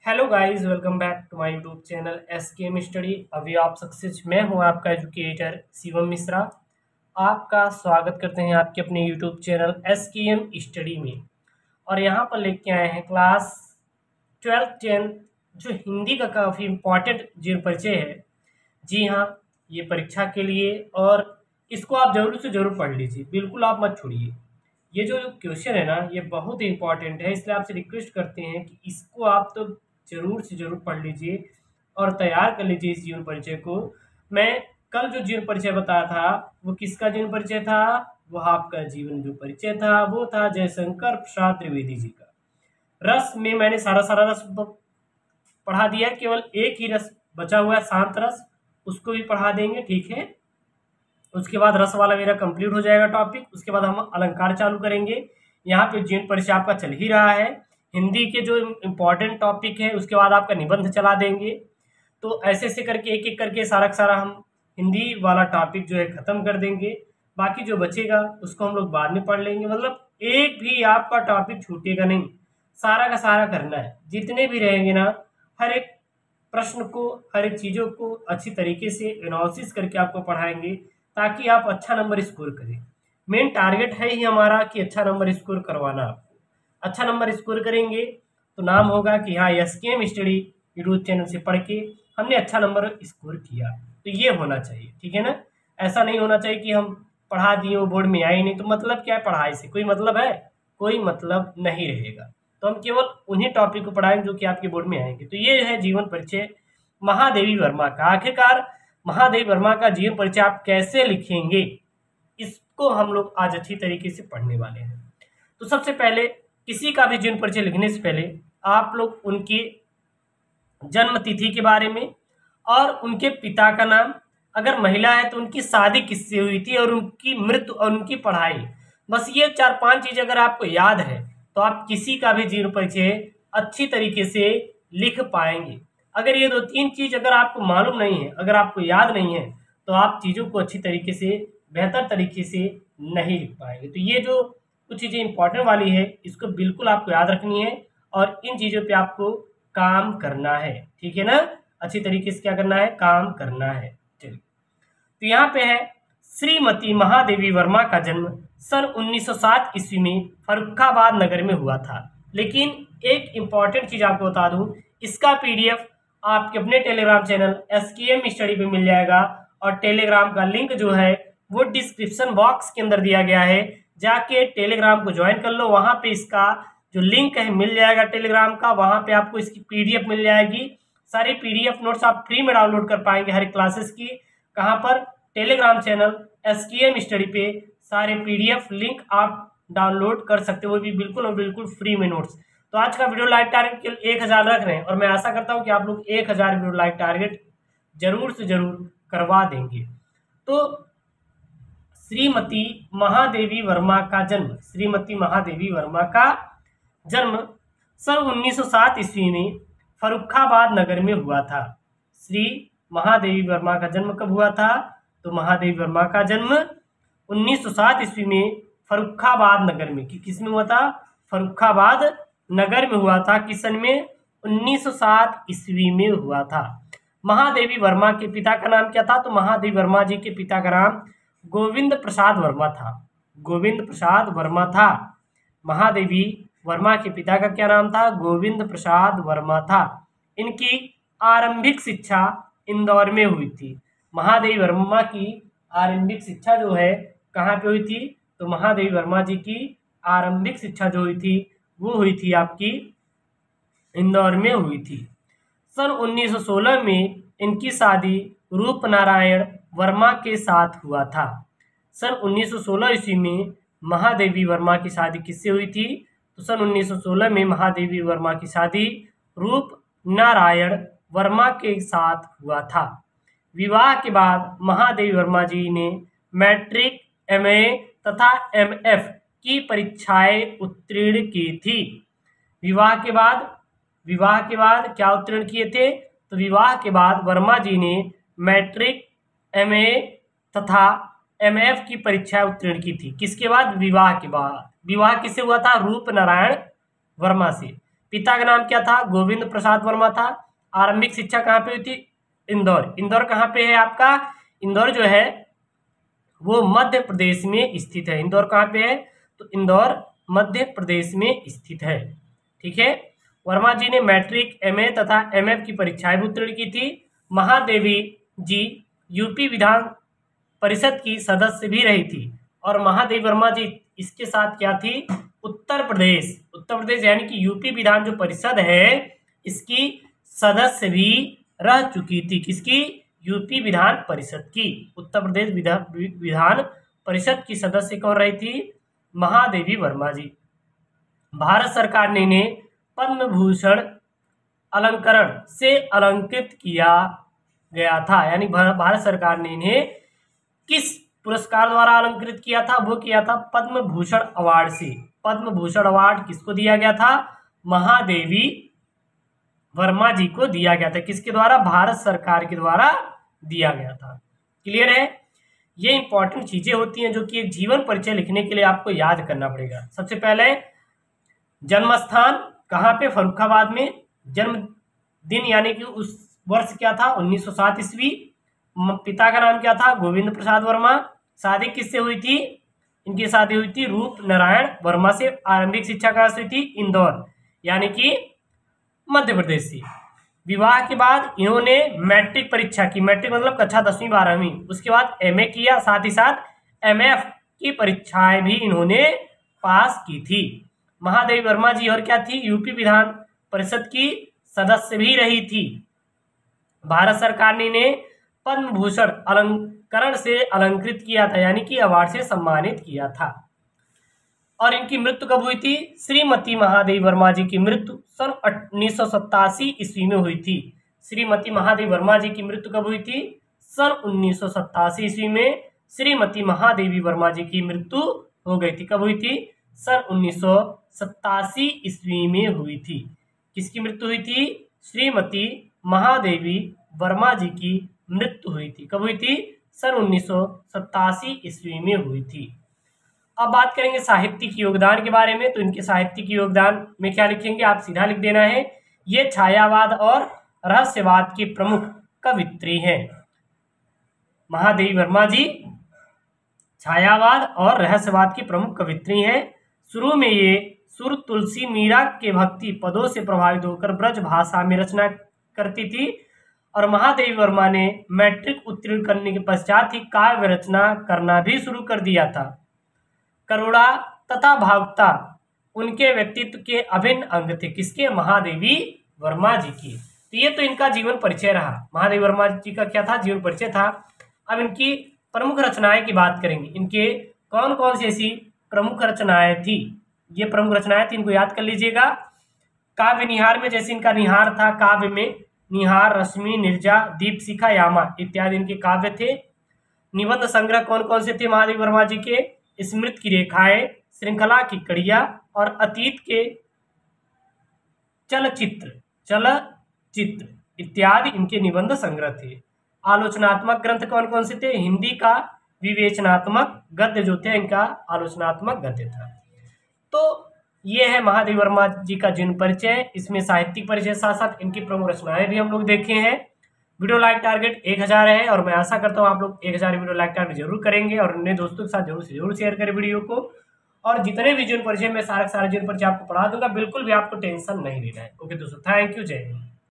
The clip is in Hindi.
Hello guys, welcome back to my YouTube channel SKM study. अभी आप सक्सेस, मैं हूं आपका एजुकेटर शिवम मिश्रा। आपका स्वागत करते हैं आपके अपने यूट्यूब चैनल एसकेएम स्टडी में। और यहां पर लेके आए हैं क्लास 12th 10th जो हिंदी का काफ़ी इम्पॉर्टेंट जीवन परिचय है। जी हाँ, ये परीक्षा के लिए, और इसको आप ज़रूर से ज़रूर पढ़ लीजिए, बिल्कुल आप मत छोड़िए। ये जो क्वेश्चन है ना, ये बहुत ही इंपॉर्टेंट है, इसलिए आपसे रिक्वेस्ट करते हैं कि इसको आप तो ज़रूर से ज़रूर पढ़ लीजिए और तैयार कर लीजिए इस जीवन परिचय को। मैं कल जो जीवन परिचय बताया था वो किसका जीवन परिचय था? वो आपका जीवन जो परिचय था वो था जयशंकर प्रसाद त्रिवेदी जी का। रस में मैंने सारा रस पढ़ा दिया, केवल एक ही रस बचा हुआ है, शांत रस, उसको भी पढ़ा देंगे, ठीक है। उसके बाद रस वाला मेरा कंप्लीट हो जाएगा टॉपिक। उसके बाद हम अलंकार चालू करेंगे। यहाँ पे जीवन परिचय आपका चल ही रहा है, हिंदी के जो इम्पोर्टेंट टॉपिक है, उसके बाद आपका निबंध चला देंगे। तो ऐसे ऐसे करके एक एक करके सारा का सारा हम हिंदी वाला टॉपिक जो है ख़त्म कर देंगे। बाकी जो बचेगा उसको हम लोग बाद में पढ़ लेंगे। मतलब एक भी आपका टॉपिक छूटेगा नहीं, सारा का सारा करना है। जितने भी रहेंगे ना, हर एक प्रश्न को, हर एक चीज़ों को अच्छी तरीके से एनालिसिस करके आपको पढ़ाएंगे ताकि आप अच्छा नंबर स्कोर करें। मेन टारगेट है ही हमारा कि अच्छा नंबर स्कोर करवाना। आपको अच्छा नंबर स्कोर करेंगे तो नाम होगा कि हाँ, एसकेएम स्टडी यूट्यूब चैनल से पढ़ के हमने अच्छा नंबर स्कोर किया। तो ये होना चाहिए, ठीक है ना। ऐसा नहीं होना चाहिए कि हम पढ़ा दिए वो बोर्ड में आई नहीं, तो मतलब क्या है? पढ़ाई से कोई मतलब है? कोई मतलब नहीं रहेगा। तो हम केवल उन्हीं टॉपिक को पढ़ाएंगे जो कि आपके बोर्ड में आएंगे। तो ये है जीवन परिचय महादेवी वर्मा का। आखिरकार महादेवी वर्मा का जीवन परिचय आप कैसे लिखेंगे, इसको हम लोग आज अच्छी तरीके से पढ़ने वाले हैं। तो सबसे पहले किसी का भी जीवन परिचय लिखने से पहले आप लोग उनकी जन्म तिथि के बारे में और उनके पिता का नाम, अगर महिला है तो उनकी शादी किससे हुई थी, और उनकी मृत्यु और उनकी पढ़ाई, बस ये 4-5 चीज़ अगर आपको याद है तो आप किसी का भी जीवन परिचय अच्छी तरीके से लिख पाएंगे। अगर ये 2-3 चीज़ अगर आपको मालूम नहीं है, अगर आपको याद नहीं है, तो आप चीज़ों को अच्छी तरीके से, बेहतर तरीके से नहीं लिख पाएंगे। तो ये जो कुछ चीज़ें इंपॉर्टेंट वाली है, इसको बिल्कुल आपको याद रखनी है और इन चीज़ों पे आपको काम करना है, ठीक है ना। अच्छी तरीके से क्या करना है? काम करना है। चलिए, तो यहाँ पे है, श्रीमती महादेवी वर्मा का जन्म सन 1907 ईस्वी में फर्रुखाबाद नगर में हुआ था। लेकिन एक इम्पॉर्टेंट चीज़ आपको बता दूं, इसका पीडीएफ आपके अपने टेलीग्राम चैनल एसकेएम स्टडी पे मिल जाएगा, और टेलीग्राम का लिंक जो है वो डिस्क्रिप्शन बॉक्स के अंदर दिया गया है। जाके टेलीग्राम को ज्वाइन कर लो, वहाँ पे इसका जो लिंक है मिल जाएगा टेलीग्राम का, वहाँ पे आपको इसकी पीडीएफ मिल जाएगी। सारी पीडीएफ नोट्स आप फ्री में डाउनलोड कर पाएंगे हर क्लासेस की। कहाँ पर? टेलीग्राम चैनल एसकेएम स्टडी पे सारे पीडीएफ लिंक आप डाउनलोड कर सकते हो, वो भी बिल्कुल और बिल्कुल फ्री में नोट्स। तो आज का वीडियो लाइक टारगेट के 1000 रख रहे हैं, और मैं आशा करता हूँ कि आप लोग 1000 वीडियो लाइक टारगेट जरूर से जरूर करवा देंगे। तो श्रीमती महादेवी वर्मा का जन्म, श्रीमती महादेवी वर्मा का जन्म सन 1907 ईस्वी में फर्रुखाबाद नगर में हुआ था। श्री महादेवी वर्मा का जन्म कब हुआ था? तो महादेवी वर्मा का जन्म 1907 ईस्वी में फर्रुखाबाद नगर में, किस में हुआ था? फर्रुखाबाद नगर में हुआ था। किस सन में? 1907 ईस्वी में हुआ था। महादेवी वर्मा के पिता का नाम क्या था? तो महादेवी वर्मा जी के पिता का नाम गोविंद प्रसाद वर्मा था। गोविंद प्रसाद वर्मा था। महादेवी वर्मा के पिता का क्या नाम था? गोविंद प्रसाद वर्मा था। इनकी आरंभिक शिक्षा इंदौर में हुई थी। महादेवी वर्मा की आरंभिक शिक्षा जो है कहाँ पे हुई थी? तो महादेवी वर्मा जी की आरंभिक शिक्षा जो हुई थी वो हुई थी आपकी इंदौर में हुई थी। सन 1916 में इनकी शादी रूपनारायण वर्मा के साथ हुआ था। सन 1916 ईस्वी में महादेवी वर्मा की शादी किससे हुई थी? तो सन 1916 में महादेवी वर्मा की शादी रूपनारायण वर्मा के साथ हुआ था। विवाह के बाद महादेवी वर्मा जी ने मैट्रिक, एमए तथा एमएफ की परीक्षाएं उत्तीर्ण की थी। विवाह के बाद क्या उत्तीर्ण किए थे? तो विवाह के बाद वर्मा जी ने मैट्रिक, एमए तथा एमएफ की परीक्षा उत्तीर्ण की थी। किसके बाद? विवाह के बाद। विवाह किससे हुआ था? रूपनारायण वर्मा से। पिता का नाम क्या था? गोविंद प्रसाद वर्मा था। आरंभिक शिक्षा कहाँ पे हुई थी? इंदौर। इंदौर कहाँ पे है आपका? इंदौर जो है वो मध्य प्रदेश में स्थित है। इंदौर कहाँ पे है? तो इंदौर मध्य प्रदेश में स्थित है। ठीक है। वर्मा जी ने मैट्रिक, एमए तथा एमएफ की परीक्षाएं भी उत्तीर्ण की थी। महादेवी जी यूपी विधान परिषद की सदस्य भी रही थी। और महादेवी वर्मा जी इसके साथ क्या थी? उत्तर प्रदेश यानी कि यूपी विधान जो परिषद है इसकी सदस्य भी रह चुकी थी। किसकी? यूपी विधान परिषद की। उत्तर प्रदेश विधान परिषद की सदस्य कौन रही थी? महादेवी वर्मा जी। भारत सरकार ने इन्हें पद्म भूषण अलंकरण से अलंकृत किया गया था। यानी भारत सरकार ने इन्हें किस पुरस्कार द्वारा अलंकृत किया था? वो किया था पद्म भूषण अवार्ड से। पद्म भूषण अवार्ड किसको दिया गया था? महादेवी वर्मा जी को दिया गया था। किसके द्वारा? भारत सरकार के द्वारा दिया गया था। क्लियर है? ये इंपॉर्टेंट चीजें होती हैं जो कि एक जीवन परिचय लिखने के लिए आपको याद करना पड़ेगा। सबसे पहले जन्म स्थान कहाँ पे? फर्रुखाबाद में। जन्म दिन यानी कि उस वर्ष क्या था? 1907 ईस्वी। पिता का नाम क्या था? गोविंद प्रसाद वर्मा। शादी किससे हुई थी? इनकी शादी हुई थी रूप नारायण वर्मा से। आरंभिक शिक्षा कहाँ से हुई थी? इंदौर यानी कि मध्य प्रदेश से। विवाह के बाद इन्होंने मैट्रिक परीक्षा की। मैट्रिक मतलब कक्षा 10वीं 12वीं। उसके बाद एमए किया, साथ ही साथ एमएफ की परीक्षाएं भी इन्होंने पास की थी। महादेवी वर्मा जी और क्या थी? यूपी विधान परिषद की सदस्य भी रही थी। भारत सरकार ने इन्हें पद्म भूषण अलंकरण से अलंकृत किया था, यानी कि अवार्ड से सम्मानित किया था। और इनकी मृत्यु कब हुई थी? श्रीमती महादेवी वर्मा जी की मृत्यु सन 1987 ईस्वी में हुई थी। श्रीमती महादेवी वर्मा जी की मृत्यु कब हुई थी? सन 1987 ईस्वी में श्रीमती महादेवी वर्मा जी की मृत्यु हो गई थी। कब हुई थी? सन 1987 ईस्वी में हुई थी। किसकी मृत्यु हुई थी? श्रीमती महादेवी वर्मा जी की मृत्यु हुई थी। कब हुई थी? सन 1987 ईस्वी में हुई थी। अब बात करेंगे साहित्यिक योगदान के बारे में। तो इनके साहित्यिक योगदान में क्या लिखेंगे? आप सीधा लिख देना है, ये छायावाद और रहस्यवाद की प्रमुख कवित्री हैं। महादेवी वर्मा जी छायावाद और रहस्यवाद की प्रमुख कवित्री हैं। शुरू में ये सुर तुलसी मीरा के भक्ति पदों से प्रभावित होकर ब्रज भाषा में रचना करती थी। और महादेवी वर्मा ने मैट्रिक उत्तीर्ण करने के पश्चात ही काव्य रचना करना भी शुरू कर दिया था। करुणा तथा भावुकता उनके व्यक्तित्व के अभिन्न अंग थे। किसके? महादेवी वर्मा जी की। तो ये तो इनका जीवन परिचय रहा। महादेवी वर्मा जी का क्या था? जीवन परिचय था। अब इनकी प्रमुख रचनाएं की बात करेंगे। इनके कौन कौन सी ऐसी प्रमुख रचनाएं थी? ये प्रमुख रचनाएं थी, इनको याद कर लीजिएगा। काव्य निहार में जैसे इनका निहार था, काव्य में निहार, रश्मि, निर्जा, दीपशिखा, यामा इत्यादि इनके काव्य थे। निबंध संग्रह कौन कौन से थे महादेवी वर्मा जी के? स्मृति की रेखाएं, श्रृंखला की कड़िया और अतीत के चलचित्र इत्यादि इनके निबंध संग्रह थे। आलोचनात्मक ग्रंथ कौन कौन से थे? हिंदी का विवेचनात्मक गद्य जो थे इनका आलोचनात्मक गद्य था। तो ये है महादेवी वर्मा जी का जीवन परिचय। इसमें साहित्यिक परिचय साथ साथ इनकी प्रमुख रचनाएं भी हम लोग देखे हैं। वीडियो लाइक टारगेट 1000 है और मैं आशा करता हूँ आप लोग 1000 वीडियो लाइक टारगेट जरूर करेंगे और अपने दोस्तों के साथ जरूर से जरूर शेयर करें वीडियो को। और जितने भी जीवन परिचय मैं सारे जीवन परिचय आपको पढ़ा दूंगा, बिल्कुल भी आपको टेंशन नहीं लेना है। ओके दोस्तों, थैंक यू, जय हिंद।